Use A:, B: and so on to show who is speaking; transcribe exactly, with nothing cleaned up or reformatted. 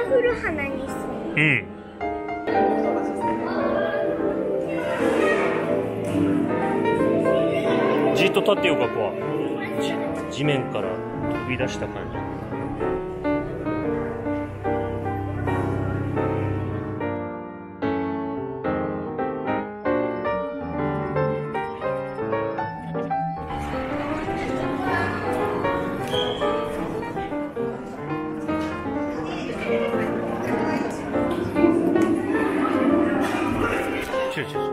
A: 降る花にする。
B: うん。じっと立ってよかこは地、地面から飛び出した感じ。違う違う。